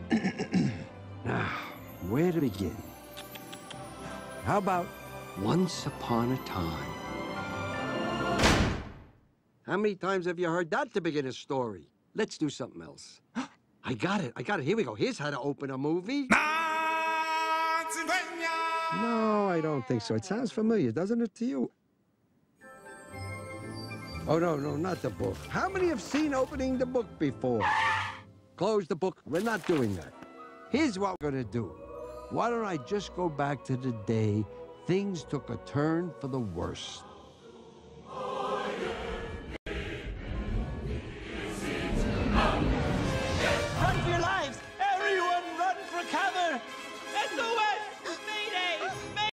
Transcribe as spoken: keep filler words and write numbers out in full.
Now, where to begin? How about once upon a time? How many times have you heard that to begin a story? Let's do something else. I got it. I got it. Here we go. Here's how to open a movie. No, I don't think so. It sounds familiar, doesn't it to you? Oh, no, no, not the book. How many have seen opening the book before? Close the book. We're not doing that. Here's what we're going to do. Why don't I just go back to the day things took a turn for the worse? Run for your life!